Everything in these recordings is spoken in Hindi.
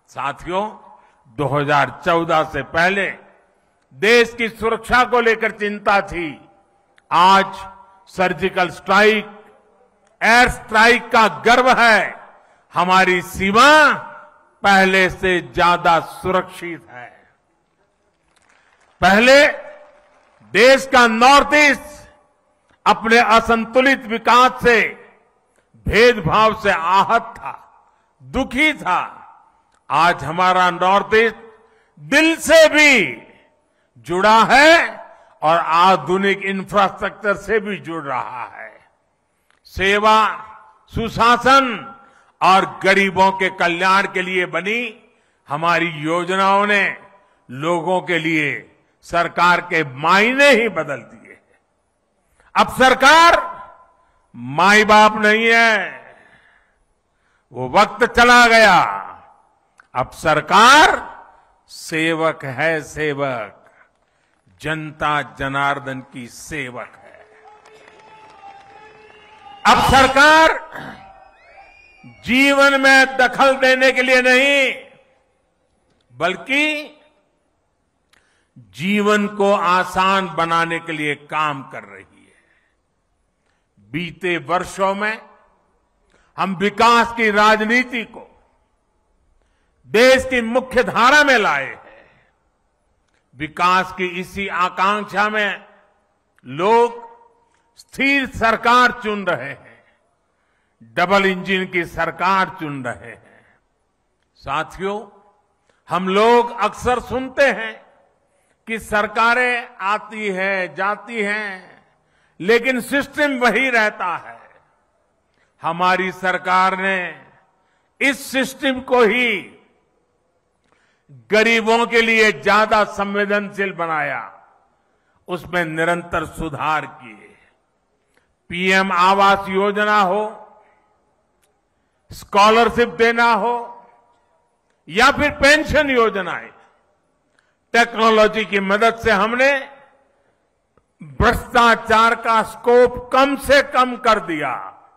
साथियों, 2014 से पहले देश की सुरक्षा को लेकर चिंता थी। आज सर्जिकल स्ट्राइक, एयर स्ट्राइक का गर्व है। हमारी सीमा पहले से ज्यादा सुरक्षित है। पहले देश का नॉर्थ ईस्ट अपने असंतुलित विकास से, भेदभाव से आहत था, दुखी था। आज हमारा नॉर्थ ईस्ट दिल से भी जुड़ा है और आधुनिक इंफ्रास्ट्रक्चर से भी जुड़ रहा है। सेवा, सुशासन और गरीबों के कल्याण के लिए बनी हमारी योजनाओं ने लोगों के लिए सरकार के मायने ही बदल दिए। अब सरकार माई बाप नहीं है, वो वक्त चला गया। अब सरकार सेवक है, सेवक, जनता जनार्दन की सेवक है। अब सरकार जीवन में दखल देने के लिए नहीं, बल्कि जीवन को आसान बनाने के लिए काम कर रही है। बीते वर्षों में हम विकास की राजनीति को देश की मुख्य धारा में लाए हैं। विकास की इसी आकांक्षा में लोग स्थिर सरकार चुन रहे हैं, डबल इंजन की सरकार चुन रहे हैं। साथियों, हम लोग अक्सर सुनते हैं कि सरकारें आती है, जाती हैं, लेकिन सिस्टम वही रहता है। हमारी सरकार ने इस सिस्टम को ही गरीबों के लिए ज्यादा संवेदनशील बनाया, उसमें निरंतर सुधार किए। पीएम आवास योजना हो, स्कॉलरशिप देना हो या फिर पेंशन योजनाएं, टेक्नोलॉजी की मदद से हमने भ्रष्टाचार का स्कोप कम से कम कर दिया।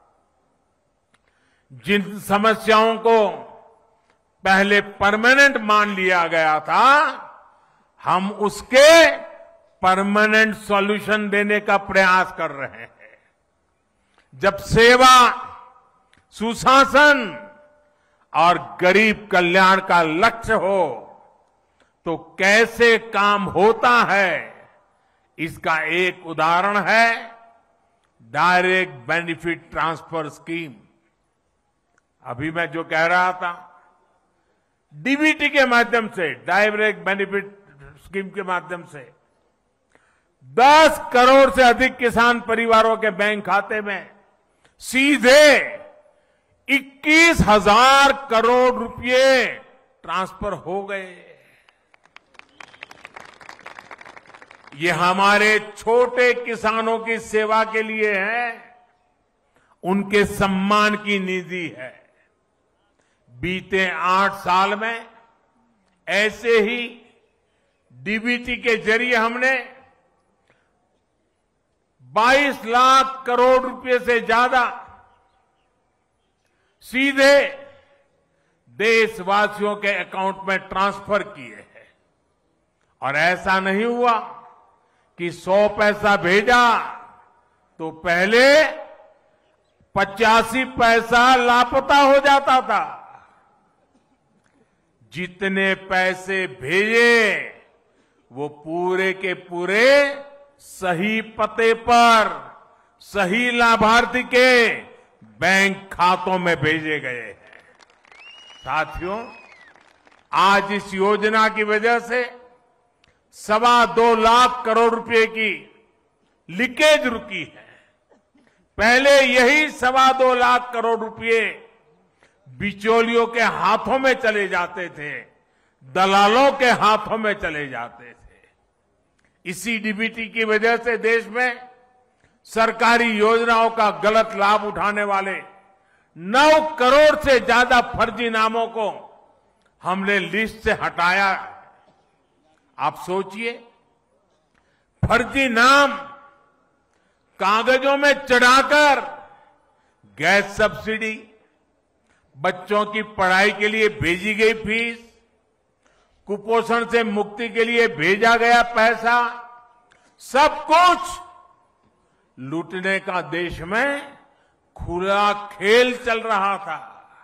जिन समस्याओं को पहले परमानेंट मान लिया गया था, हम उसके परमानेंट सॉल्यूशन देने का प्रयास कर रहे हैं। जब सेवा, सुशासन और गरीब कल्याण का लक्ष्य हो तो कैसे काम होता है, इसका एक उदाहरण है डायरेक्ट बेनिफिट ट्रांसफर स्कीम। अभी मैं जो कह रहा था, डीबीटी के माध्यम से, डायरेक्ट बेनिफिट स्कीम के माध्यम से 10 करोड़ से अधिक किसान परिवारों के बैंक खाते में सीधे 21,000 करोड़ रुपए ट्रांसफर हो गए। ये हमारे छोटे किसानों की सेवा के लिए है, उनके सम्मान की निधि है। बीते 8 साल में ऐसे ही डीबीटी के जरिए हमने 22 लाख करोड़ रुपए से ज्यादा सीधे देशवासियों के अकाउंट में ट्रांसफर किए हैं। और ऐसा नहीं हुआ कि 100 पैसा भेजा तो पहले 85 पैसा लापता हो जाता था। जितने पैसे भेजे वो पूरे के पूरे सही पते पर, सही लाभार्थी के बैंक खातों में भेजे गए हैं। साथियों, आज इस योजना की वजह से 2.25 लाख करोड़ रुपए की लीकेज रुकी है। पहले यही 2.25 लाख करोड़ रुपए बिचौलियों के हाथों में चले जाते थे, दलालों के हाथों में चले जाते थे। इसी डीबीटी की वजह से देश में सरकारी योजनाओं का गलत लाभ उठाने वाले 9 करोड़ से ज्यादा फर्जी नामों को हमने लिस्ट से हटाया। आप सोचिए, फर्जी नाम कागजों में चढ़ाकर गैस सब्सिडी, बच्चों की पढ़ाई के लिए भेजी गई फीस, कुपोषण से मुक्ति के लिए भेजा गया पैसा, सब कुछ लूटने का देश में खुला खेल चल रहा था।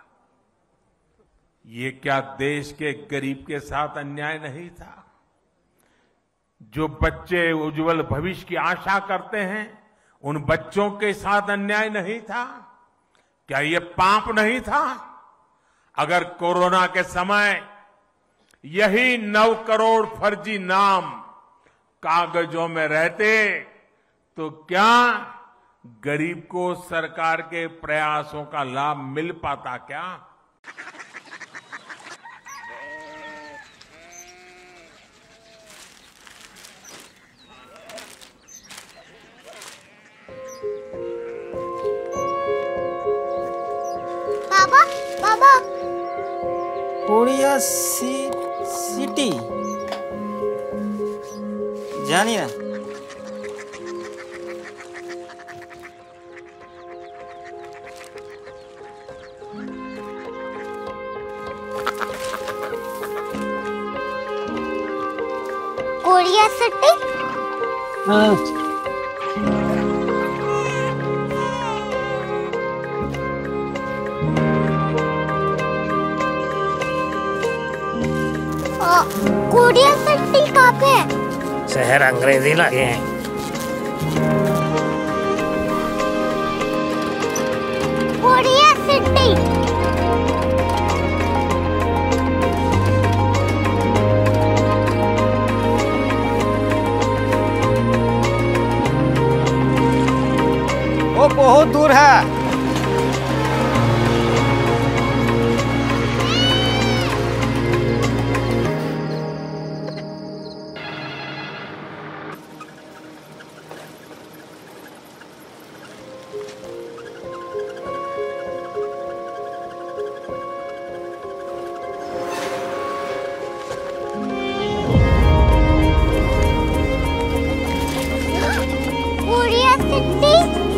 ये क्या देश के गरीब के साथ अन्याय नहीं था? जो बच्चे उज्जवल भविष्य की आशा करते हैं, उन बच्चों के साथ अन्याय नहीं था? क्या ये पाप नहीं था? अगर कोरोना के समय यही 9 करोड़ फर्जी नाम कागजों में रहते तो क्या गरीब को सरकार के प्रयासों का लाभ मिल पाता क्या? बाबा, बाबा, कोरिया सिटी जानी ना। Korea city? कोरिया सिटी कहाँ पे है? शहर अंग्रेजी लगे हैं। Korea city. वो बहुत दूर है। Korea city?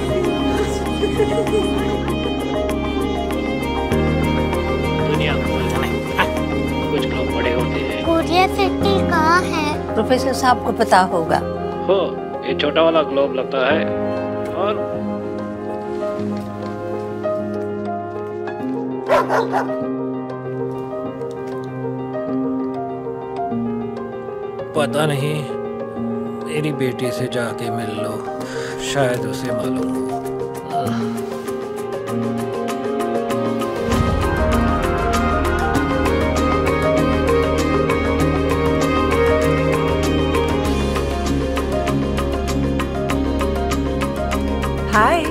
दुनिया कुछ लोग बड़े होते हैं। कोरिया सिटी कहाँ है? प्रोफेसर साहब को पता होगा। हो, ये छोटा वाला ग्लोब लगता है और पता नहीं, मेरी बेटी से जाके मिल लो, शायद उसे मालूम हो। हाय,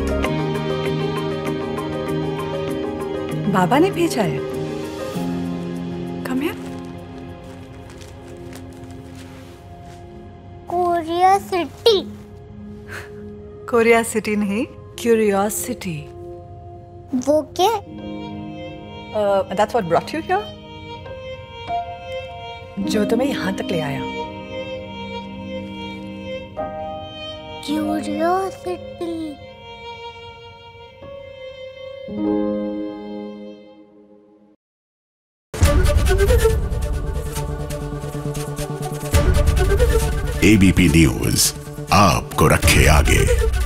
बाबा ने भेजा है। Come here. Korea city. Korea city नहीं, क्यूरियोसिटी। वो क्या? That's what brought you here? जो तुम्हें यहाँ तक ले आया। क्यूरियोसिटी। एबीपी न्यूज आपको रखे आगे।